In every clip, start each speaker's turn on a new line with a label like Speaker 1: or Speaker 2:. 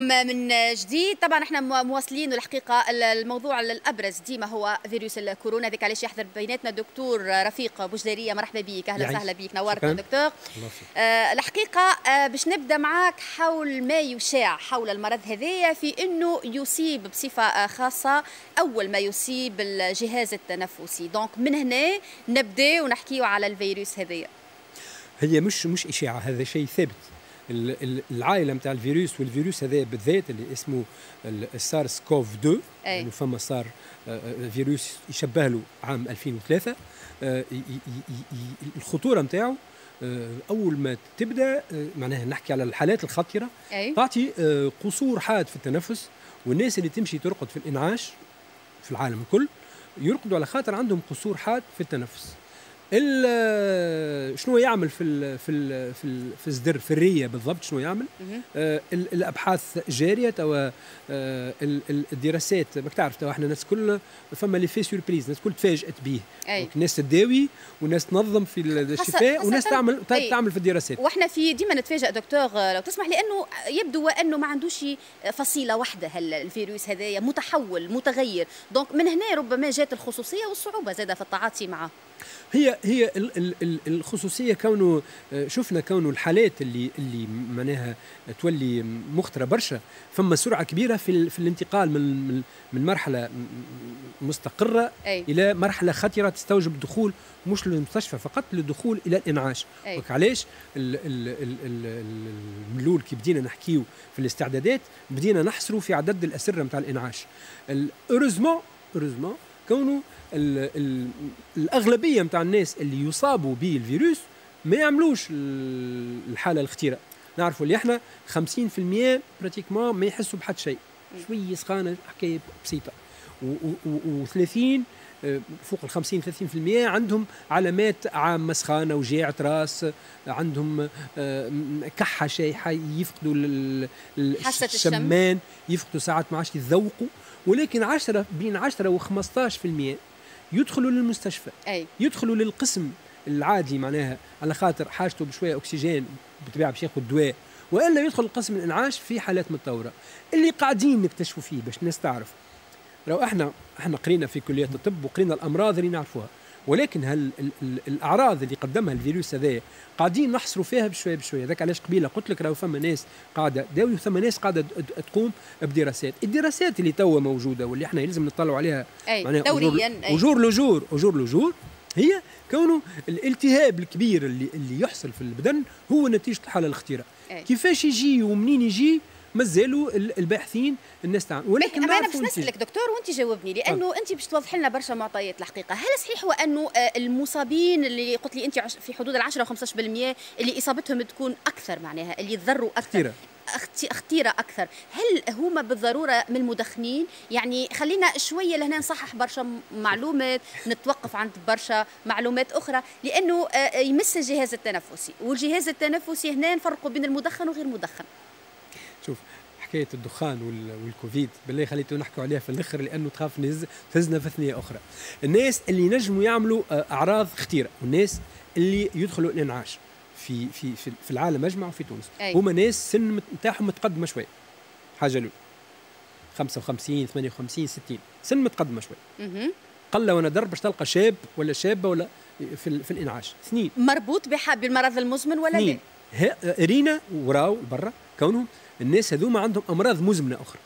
Speaker 1: من جديد طبعا احنا مواصلين الحقيقه الموضوع الابرز ديما هو فيروس الكورونا، ذاك علاش يحضر بيناتنا الدكتور رفيق بوجداريه. مرحبا بك، اهلا وسهلا بك، نورتنا دكتور. الحقيقه باش نبدا معاك حول ما يشاع حول المرض هذايا، في انه يصيب بصفه خاصه اول ما يصيب الجهاز التنفسي. دونك من هنا نبدا ونحكيو على الفيروس هذايا.
Speaker 2: هي مش اشاعه، هذا شيء ثابت. العائله نتاع الفيروس، والفيروس هذا بالذات اللي اسمه السارس كوف 2، يعني فما صار فيروس يشبه له عام 2003. الخطوره نتاعو اول ما تبدا معناها نحكي على الحالات الخطره، تعطي قصور حاد في التنفس، والناس اللي تمشي ترقد في الانعاش في العالم الكل يرقدوا على خاطر عندهم قصور حاد في التنفس. شنو يعمل في الزدر في الريه بالضبط؟ شنو يعمل؟ الابحاث جاريه توا، الدراسات ماك تعرف توا احنا الناس كل فما لي في سوربريز، الناس كل تفاجات به. الناس تداوي وناس تنظم في الشفاء وناس تعمل في الدراسات.
Speaker 1: واحنا في ديما نتفاجئ دكتور لو تسمح، لانه يبدو وانه ما عندوش فصيله واحده الفيروس هذايا، متحول متغير. دونك من هنا ربما جات الخصوصيه والصعوبه زاده في التعاطي معه.
Speaker 2: هي الخصوصيه كونه شفنا كونه الحالات اللي معناها تولي مخطره برشا، فما سرعه كبيره في الانتقال من مرحله مستقره الى مرحله خطره تستوجب الدخول مش للمستشفى فقط، للدخول الى الانعاش. وعلاش الملول كي بدينا نحكيو في الاستعدادات بدينا نحصروا في عدد الاسره نتاع الانعاش. اوروزمون كونه الأغلبية متاع الناس اللي يصابوا به الفيروس ما يعملوش الحالة الخطيرة. نعرفوا اللي احنا 50% براتيكمون ما يحسوا بحد شيء، شوية سخانة، حكاية بسيطة. و30 فوق ال 50-30% عندهم علامات عامة، سخانة، وجاعة راس، عندهم كحة شايحة، يفقدوا الشمان، يفقدوا ساعات ما عادش يتذوقوا. ولكن بين 10 و 15% يدخلوا للمستشفى، يدخلوا للقسم العادي معناها على خاطر حاجته بشويه اكسجين بالطبيعه باش ياخذ دواء، والا يدخل القسم الانعاش في حالات متطوره. اللي قاعدين نكتشفوا فيه باش الناس تعرف، لو احنا قرينا في كليه الطب وقرينا الامراض اللي نعرفوها، ولكن الاعراض اللي قدمها الفيروس هذا قاعدين نحصروا فيها بشويه بشويه. ذاك علاش قبيله قلت لك راهو فما ناس قاعده داوي وثم ناس قاعده تقوم بدراسات. الدراسات اللي توا موجوده واللي احنا لازم نطلعوا عليها معناها
Speaker 1: دوريا
Speaker 2: اجور لجور، هي كونه الالتهاب الكبير اللي يحصل في البدن هو نتيجه الحاله الخطيره. كيفاش يجي ومنين يجي مازالوا الباحثين الناس تعمل. ولكن
Speaker 1: انا باش نسالك دكتور وانت جاوبني، لانه انت باش توضح لنا برشا معطيات الحقيقه. هل صحيح هو انه المصابين اللي قلت لي انت في حدود 10 و 15% اللي اصابتهم تكون اكثر، معناها اللي يتضروا اكثر خطيره اكثر، هل هما بالضروره من المدخنين؟ يعني خلينا شويه لهنا نصحح برشا معلومات، نتوقف عند برشا معلومات اخرى، لانه يمس الجهاز التنفسي، والجهاز التنفسي هنا نفرقوا بين المدخن وغير المدخن.
Speaker 2: شوف حكايه الدخان والكوفيد بالله خليتوا نحكوا عليها في الاخر، لانه تخاف تهزنا في ثنيه اخرى. الناس اللي ينجموا يعملوا اعراض خطيره والناس اللي يدخلوا الانعاش في العالم اجمع وفي تونس هما ناس سن نتاعهم متقدمه شويه. حاجه الاولى 55 58 60 سن متقدمه شويه. قله ونادر باش تلقى شاب ولا شابه ولا في الانعاش. اثنين
Speaker 1: مربوط بالمرض المزمن ولا لا؟
Speaker 2: رينا وراو برا كونهم الناس هذوما عندهم امراض مزمنه اخرى.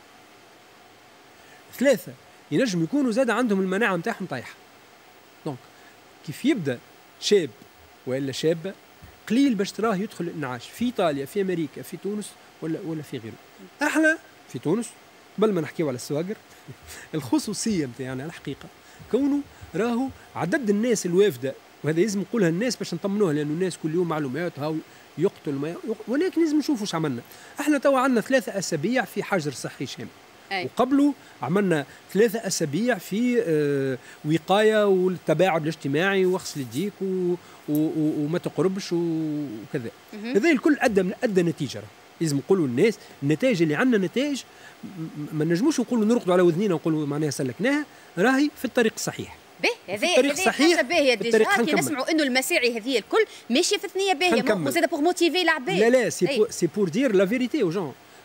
Speaker 2: ثلاثه ينجم يكونوا زاد عندهم المناعه نتاعهم طايحه. دونك كيف يبدا شاب ولا شابه قليل باش تراه يدخل الانعاش في ايطاليا، في امريكا، في تونس ولا في غيره. احنا في تونس قبل ما نحكيو على السواقر الخصوصيه نتاعنا الحقيقه كونه راهو عدد الناس الوافده، وهذا لازم نقولها الناس باش نطمنوها، لانه الناس كل يوم معلومات هاو يقتل ولكن لازم نشوفوا ايش عملنا. احنا توا عندنا 3 أسابيع في حجر صحي شامل، وقبله عملنا 3 أسابيع في وقايه والتباعد الاجتماعي وغسل يديك وما تقربش وكذا. هذا الكل ادى نتيجه. لازم نقولوا للناس النتائج اللي عندنا نتائج ما نجموش نقولوا نرقدوا على وذنينا ونقولوا معناها سلكناها، راهي في الطريق الصحيح.
Speaker 1: هذه حاجه باهيه ديجا كي نسمعوا انه المساعي هذه الكل ماشيه في ثنيه باهيه وزاد بوغ موتيفي العباد.
Speaker 2: لا سي بور دير لا فيريتي او جون.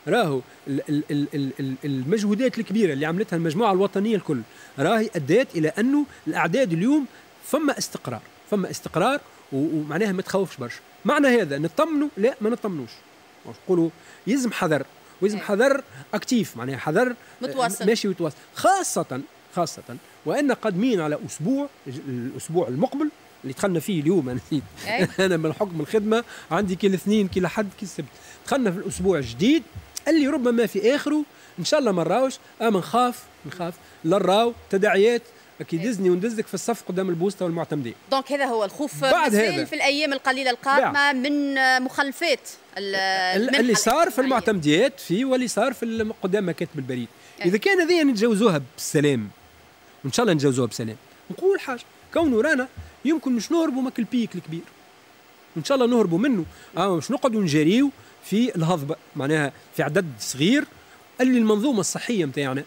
Speaker 2: راهو المجهودات الكبيره اللي عملتها المجموعه الوطنيه الكل راهي ادت الى انه الاعداد اليوم فما استقرار ومعناها ما تخوفش برشا. معنى هذا نطمنوا؟ لا، ما نطمنوش، نقولوا يلزم حذر، ويلزم حذر اكتيف، معناها حذر
Speaker 1: متواصل
Speaker 2: ماشي وتواصل، خاصه وان قادمين على الاسبوع المقبل اللي دخلنا فيه اليوم. انا نسيت انا من حكم الخدمه عندي كل اثنين كل حد كل سبت، دخلنا في الاسبوع الجديد اللي ربما في اخره ان شاء الله ما نراوش، اما نخاف لا نراو تداعيات كي دزني وندزك في الصف قدام البوسطه والمعتمدين.
Speaker 1: دونك هذا هو الخوف
Speaker 2: بعد هذا
Speaker 1: في الايام القليله القادمه من مخلفات
Speaker 2: اللي صار في المعتمديات واللي صار في قدام مكاتب البريد. اذا كان هذه نتجاوزوها بالسلام وان شاء الله نتجاوزوها بسلام، نقول حاجه كونه رانا يمكن مش نهربوا ماك البيك الكبير، ان شاء الله نهربوا منه، مش نقعدوا نجريو في الهضبه، معناها في عدد صغير اللي المنظومه الصحيه نتاعنا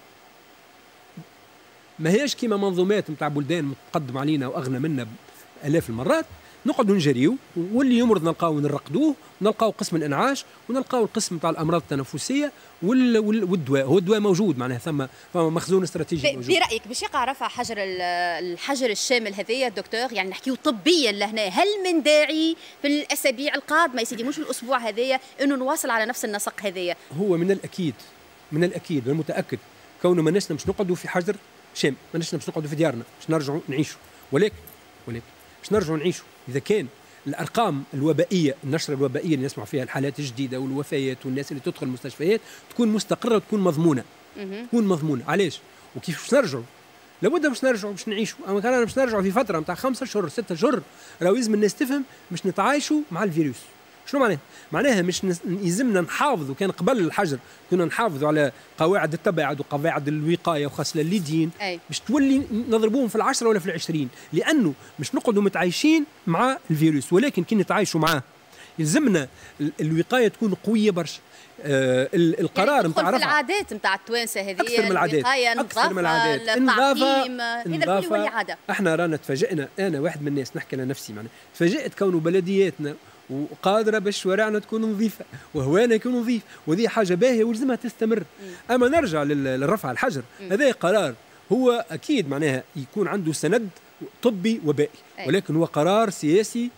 Speaker 2: ما هيش كيما منظومات نتاع بلدان متقدم علينا واغنى منا بالاف المرات، نقعدوا نجريو واللي يمرض نلقاو نرقدوه، ونلقاو قسم الانعاش، ونلقاو القسم نتاع الامراض التنفسيه والدواء، هو الدواء موجود، معناها ثم مخزون استراتيجي موجود.
Speaker 1: برايك باش يقع رفع الحجر الشامل هذايا دكتور، يعني نحكيو طبيا لهنا، هل من داعي في الاسابيع القادمه يا سيدي مش الاسبوع هذايا انه نواصل على نفس النسق هذايا؟
Speaker 2: هو من الاكيد والمتاكد كونه ما ناس مش نقعدوا في حجر شام، ما ناس مش نقعدوا في ديارنا، مش نرجعوا نعيشوا، ولكن مش نرجعوا نعيشوا اذا كان الارقام الوبائيه، النشره الوبائيه اللي نسمع فيها الحالات الجديده والوفيات والناس اللي تدخل المستشفيات تكون مستقره وتكون مضمونه. علاش وكيف باش نرجعوا؟ لابد باش نرجعوا باش نعيشوا، اما كان باش نرجعوا في فتره نتاع 5 شهور 6 شهور، راهو لازم الناس تفهم باش نتعايشوا مع الفيروس. شنو معناها؟ معناها مش يلزمنا نحافظوا، كان قبل الحجر كنا نحافظوا على قواعد التباعد وقواعد الوقايه وخاصه الليدين، باش تولي نضربوهم في 10 ولا في 20، لانه مش نقعدوا متعايشين مع الفيروس، ولكن كي نتعايشوا معاه يلزمنا الوقايه تكون قويه برشا. القرار نتاع
Speaker 1: يعني العادات نتاع التوانسه هذه
Speaker 2: اكثر من العادات،
Speaker 1: التعقيم، هذا كله عاده.
Speaker 2: احنا رانا تفاجئنا، انا واحد من الناس نحكي على نفسي، معناها تفاجئت كونه بلدياتنا وقادره باش شوارعنا تكون نظيفه وهوانا يكون نظيف، وهذه حاجه باهيه ولازمها تستمر. اما نرجع للرفع الحجر، هذا قرار هو اكيد معناها يكون عنده سند طبي وبائي، ولكن هو قرار سياسي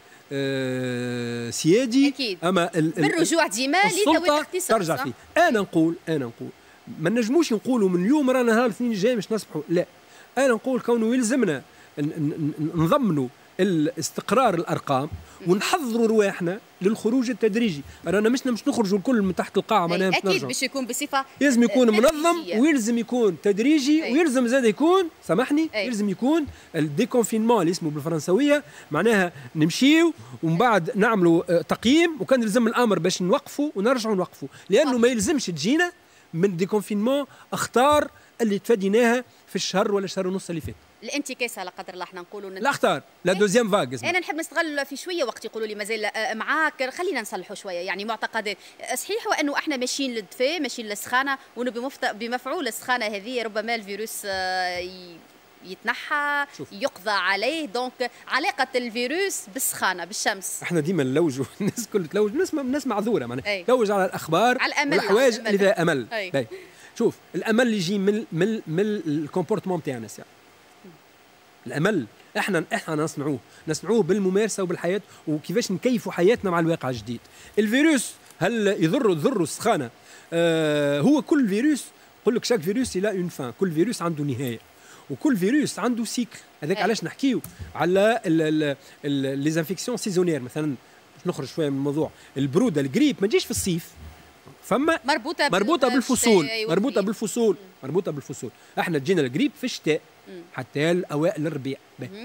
Speaker 2: سيادي
Speaker 1: أكيد.
Speaker 2: اما
Speaker 1: بالرجوع ديما لذوي الاختصاص
Speaker 2: ترجع فيه. انا نقول ما نجموش نقولوا من اليوم رانا نهار الاثنين الجاي باش نصبحوا، لا، انا نقول كونه يلزمنا نضمنوا الاستقرار الارقام ونحضروا رواحنا للخروج التدريجي. رانا مش نخرجوا الكل من تحت القاعه، معناها
Speaker 1: اكيد باش يكون بصفه
Speaker 2: لازم يكون منظم ويلزم يكون تدريجي، ويلزم زاد يكون سامحني يلزم يكون الديكونفينمون اللي اسمه بالفرنسويه، معناها نمشيو ومن بعد نعملوا تقييم، وكان يلزم الامر باش نوقفوا ونرجعوا نوقفوا، لانه ما يلزمش تجينا من ديكونفينمون اخطار اللي تفاديناها في الشهر ولا شهر ونص اللي فات.
Speaker 1: الانتكاسه لا قدر الله احنا نقولوا
Speaker 2: الاخطار لا دوزيام فاغ.
Speaker 1: انا نحب نستغل في شويه وقت يقولوا لي مازال معاك، خلينا نصلحوا شويه يعني معتقدات. صحيح وانه احنا ماشيين للدفاء، ماشيين للسخانه، وانه بمفعول السخانه هذه ربما الفيروس يتنحى يقضى عليه. دونك علاقه الفيروس بالسخانه بالشمس،
Speaker 2: احنا ديما نلوجوا الناس الكل تلوج، الناس معذوره معناها تلوج على الاخبار
Speaker 1: على الامل
Speaker 2: والحوايج اللي فيها امل. شوف الامل اللي يجي من الكومبورتمون تاعنا، الامل احنا نصنعوه بالممارسه وبالحياه، وكيفاش نكيفوا حياتنا مع الواقع الجديد. الفيروس هل يضر السخانه؟ هو كل فيروس يقول لك شاك فيروس الى اون فان، كل فيروس عنده نهايه وكل فيروس عنده سيكل. هذاك علاش نحكيو على لي زانفيكسيون سيزونير. مثلا باش نخرج شويه من الموضوع، البروده الجريب ما تجيش في الصيف، فما مربوطه بالفصول. مربوطه بالفصول. احنا تجينا الجريب في الشتاء حتى اوائل الربيع.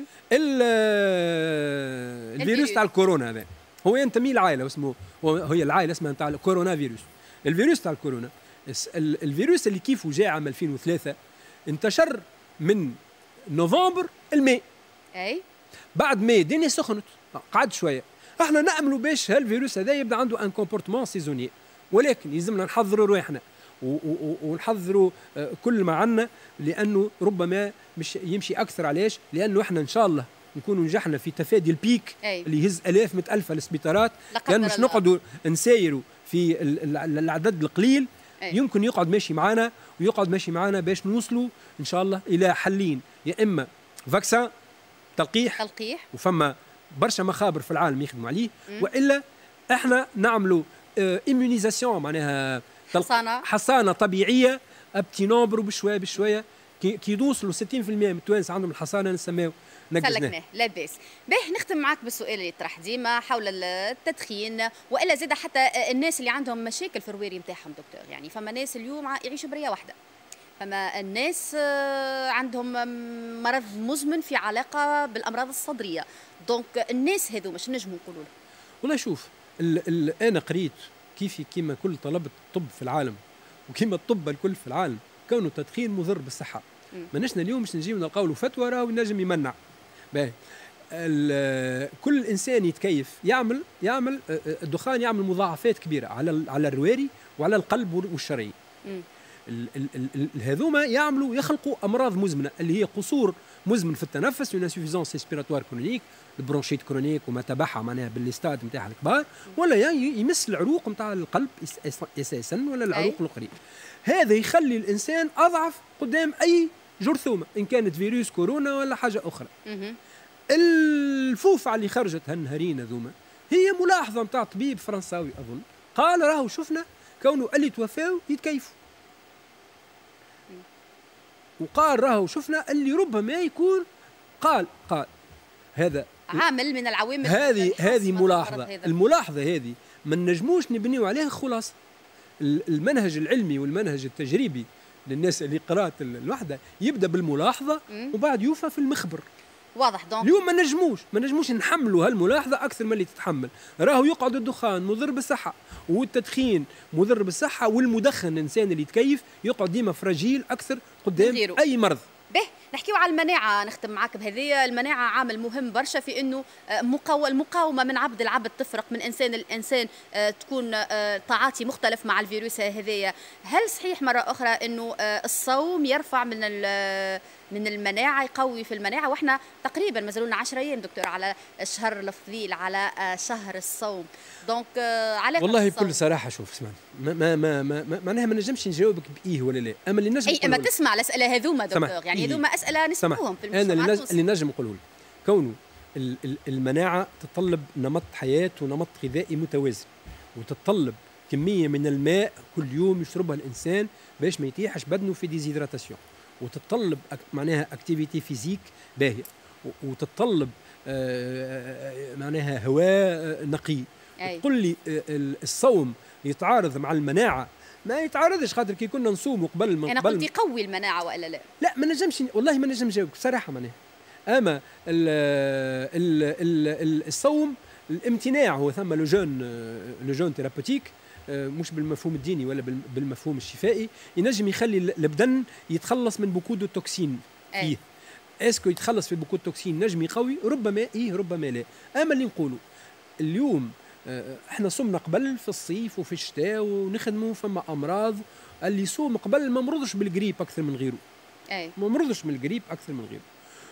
Speaker 2: الفيروس تاع الكورونا هذا هو ينتمي لعائله اسمه، هي العائله اسمها تاع الكورونا فيروس. الفيروس تاع الكورونا، الفيروس اللي كيفه جاء عام 2003 انتشر من نوفمبر الماء. بعد ما الدنيا سخنت قعد شويه، احنا ناملوا باش هالفيروس هذا يبدا عنده ان كومبورتمون سيزوني، ولكن يلزمنا نحضروا رواحنا ونحضروا كل ما عنا، لانه ربما مش يمشي اكثر. علاش؟ لانه احنا ان شاء الله نكونوا نجحنا في تفادي البيك اللي يهز الاف مئة الف السبيطارات، لان مش نقعدوا نسايروا في العدد القليل يمكن يقعد ماشي معنا ويقعد ماشي معنا باش نوصلوا ان شاء الله الى حلين، يا اما فاكسان تلقيح وفما برشا مخابر في العالم يخدموا عليه، والا احنا نعملوا ايمونيزاسيون معناها حصانه طبيعيه ابتي نومبر وبشويه بشويه كي يوصلوا 60% من التوانسه عندهم الحصانه نسميو
Speaker 1: سلكناه. لا باس. باهي نختم معك بالسؤال اللي يطرح ديما حول التدخين، والا زاد حتى الناس اللي عندهم مشاكل في الرواري نتاعهم دكتور، يعني فما ناس اليوم يعيشوا بريه واحده، فما الناس عندهم مرض مزمن في علاقه بالامراض الصدريه، دونك الناس هذو مش نجموا نقولوا لهم.
Speaker 2: والله شوف انا قريت كيما كل طلبه الطب في العالم وكيما الطب الكل في العالم كونه التدخين مضر بالصحه. ماناش اليوم باش نجيو نلقاو له فتوى راهو ينجم يمنع. باهي كل انسان يتكيف يعمل الدخان يعمل مضاعفات كبيره على الرواري وعلى القلب والشرايين. هذوما يخلقوا امراض مزمنه اللي هي قصور مزمن في التنفس، اون انسوفيزونس ريسبيراتوار كرونيك، البرونشيت كرونيك وما تبعها معناها بالستاد نتاعها الكبار، ولا يمس العروق نتاع القلب اساسا ولا العروق الاخرين. هذا يخلي الانسان اضعف قدام اي جرثومه ان كانت فيروس كورونا ولا حاجه اخرى. الفوفعه اللي خرجت هالنهارين هذوما هي ملاحظه نتاع طبيب فرنساوي اظن، قال راهو شفنا كونه اللي توفاو يتكيفوا، وقال راهو شفنا اللي ربما يكون قال هذا
Speaker 1: عامل من العوامل.
Speaker 2: هذه ملاحظه. الملاحظه هذه ما نجموش نبنيو عليها خلاصه. المنهج العلمي والمنهج التجريبي للناس اللي قرات الوحده يبدا بالملاحظه وبعد يوفى في المخبر.
Speaker 1: واضح. دونك
Speaker 2: اليوم ما نجموش نحملوا هالملاحظه اكثر من اللي تتحمل. راهو يقعد الدخان مضر بالصحه، والتدخين مضر بالصحه، والمدخن الانسان اللي يتكيف يقعد ديما فراجيل اكثر قدام اي مرض.
Speaker 1: به نحكيو على المناعه، نختم معك بهذه. المناعه عامل مهم برشا في انه المقاومه من عبد العبد تفرق من انسان لانسان، تكون تعاطي مختلف مع الفيروس هذايا. هل صحيح مره اخرى انه الصوم يرفع من المناعه، يقوي في المناعه، واحنا تقريبا مازالونا 10 ايام دكتور على الشهر الفضيل، على شهر الصوم، دونك علاقه
Speaker 2: والله بكل صراحه شوف اسمعني معناها ما نجمش نجاوبك بايه ولا لا، اما اللي نجم
Speaker 1: اما تسمع الاسئله هذوما دكتور، يعني هذوما اسئله نسمعوهم في
Speaker 2: المجتمعات. انا اللي نجم نقوله لك كونه المناعه تتطلب نمط حياه ونمط غذائي متوازن، وتتطلب كميه من الماء كل يوم يشربها الانسان باش ما يتيحش بدنه في ديزيدراتاسيون، وتتطلب معناها اكتيفيتي فيزيك باهيه، وتتطلب معناها هواء نقي. تقول لي الصوم يتعارض مع المناعه؟ ما يتعارضش، خاطر كي كنا نصوم قبل
Speaker 1: انا قلت يقوي المناعه والا لا؟
Speaker 2: لا ما نجمش والله ما نجم نجاوبك بصراحه معناها. اما الصوم الامتناع هو ثم لو جون ثيرابوتيك، مش بالمفهوم الديني ولا بالمفهوم الشفائي، ينجم يخلي البدن يتخلص من بوكو دو توكسين فيه. اسكو يتخلص في بوكو توكسين نجم يقوي؟ ربما ربما لا. اما اللي نقولوا اليوم احنا صمنا قبل في الصيف وفي الشتاء ونخدموا فما امراض، اللي يصوم قبل ما مرضش بالجريب اكثر من غيره. ما مرضش من الجريب اكثر من غيره.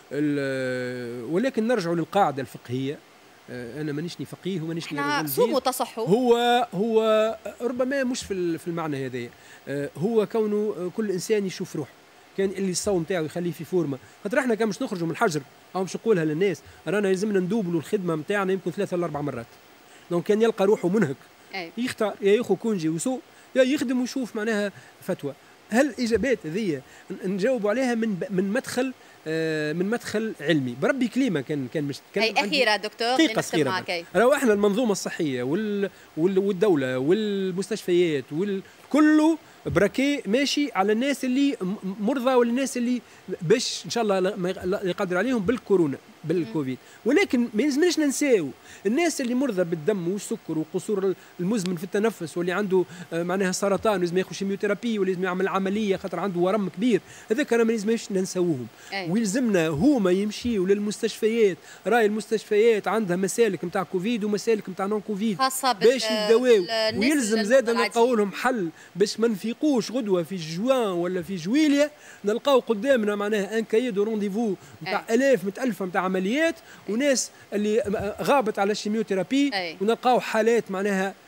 Speaker 2: ولكن نرجع للقاعده الفقهيه. انا مانيشني فقيه ومانيشني رجل
Speaker 1: صوموا تصحوا.
Speaker 2: هو ربما مش في المعنى هذايا، هو كونه كل انسان يشوف روحه. كان اللي الصوم تاعو يخليه في فورمه، خاطر احنا كان باش نخرجوا من الحجر او باش نقولها للناس رانا لازمنا ندوبلوا الخدمه نتاعنا يمكن 3 ولا 4 مرات. دونك كان يلقى روحه منهك يختار يا ياخذ كونجي وسوء يا يخدم ويشوف معناها فتوى. هل الاجابات هذه نجاوبوا عليها من مدخل علمي؟ بربي كلمه كان مش
Speaker 1: كان اخيره دكتور
Speaker 2: دقيقه صغيره. راهو احنا المنظومه الصحيه والدوله والمستشفيات كله براكي ماشي على الناس اللي مرضى والناس اللي باش ان شاء الله ما يقدر عليهم بالكورونا بالكوفيد. ولكن ما يلزمناش ننساو الناس اللي مرضى بالدم والسكر وقصور المزمن في التنفس، واللي عنده معناها سرطان ولازم ياخذ شيميوثيرابي ولازم يعمل عمليه خاطر عنده ورم كبير، هذاك ما لازمناش ننساوهم. ويلزمنا هما يمشيوا للمستشفيات. راي المستشفيات عندها مسالك نتاع كوفيد ومسالك نتاع نون كوفيد باش يداواو، ويلزم زاد نلقاو لهم حل باش ما نفيقوش غدوه في جوان ولا في جويليا نلقاو قدامنا معناها ان كاي دو رونديفو نتاع الاف متالفه نتاع عمليات وناس اللي غابت على الشيميوثيرابي ونلقاو حالات معناها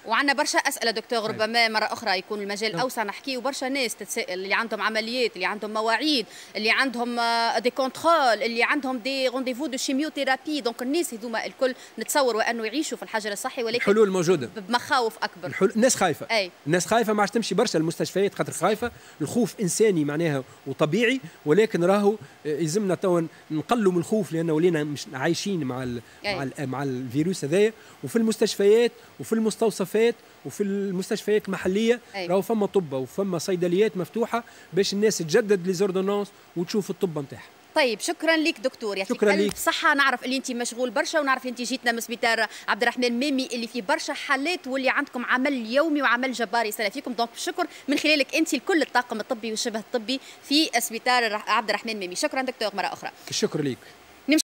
Speaker 1: وعندنا برشا اسئله دكتور،
Speaker 2: أيوة.
Speaker 1: ربما مره اخرى يكون المجال اوسع نحكي، وبرشا ناس تتسائل اللي عندهم عمليات، اللي عندهم مواعيد، اللي عندهم دي كونترول، اللي عندهم دي رونديفو دو شيميوثيرابي. دونك الناس هذوما الكل نتصور وانه يعيشوا في الحجر الصحي، ولكن
Speaker 2: الحلول موجوده
Speaker 1: بمخاوف اكبر.
Speaker 2: الناس خايفه.
Speaker 1: أي.
Speaker 2: الناس خايفه، ما عادش تمشي برشا المستشفيات خاطر خايفه. الخوف انساني معناها وطبيعي، ولكن راهو يلزمنا توا نقلوا من الخوف، لانه ولينا مش عايشين مع الفيروس هذايا. وفي المستشفيات وفي المستوصفات وفي المستشفيات المحليه راهو فما طب وفما صيدليات مفتوحه باش الناس تجدد لي زوردونونس وتشوف الطب نتاعها.
Speaker 1: طيب شكرا لك دكتور، يعطيك الف صحة. نعرف اللي انت مشغول برشا، ونعرف انت جيتنا من سبيطار عبد الرحمن ميمي اللي فيه برشا حالات، واللي عندكم عمل يومي وعمل جبار يسلم فيكم. دونك شكر من خلالك انت لكل الطاقم الطبي والشبه الطبي في سبيطار عبد الرحمن ميمي. شكرا دكتور مرة أخرى.
Speaker 2: الشكر ليك.